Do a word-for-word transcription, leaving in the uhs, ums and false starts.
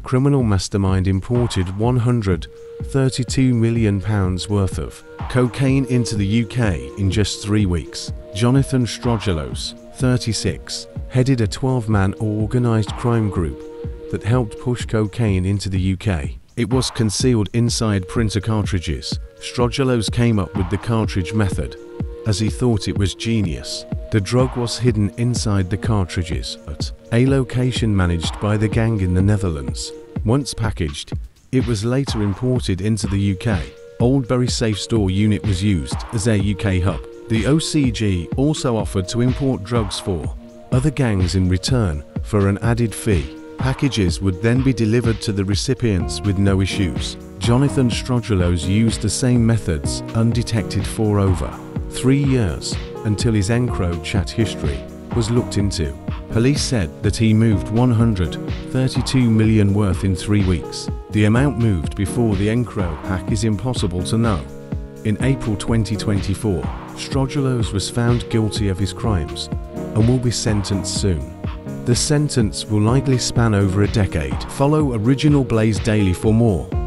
criminal mastermind imported one hundred thirty-two million pounds worth of cocaine into the U K in just three weeks. Jonathan Strogelos, thirty-six, headed a twelve-man organised crime group that helped push cocaine into the U K. It was concealed inside printer cartridges. Strogelos came up with the cartridge method, as he thought it was genius. The drug was hidden inside the cartridges at a location managed by the gang in the Netherlands. Once packaged, it was later imported into the U K. Oldbury Safe Store unit was used as a U K hub. The O C G also offered to import drugs for other gangs in return for an added fee. Packages would then be delivered to the recipients with no issues. Jonathan Strogelos used the same methods undetected for over three years, until his EncroChat history was looked into. Police said that he moved one hundred thirty-two million worth in three weeks. The amount moved before the Encro hack is impossible to know. In April twenty twenty-four, Strogelos was found guilty of his crimes and will be sentenced soon. The sentence will likely span over a decade. Follow Original Blaze Daily for more.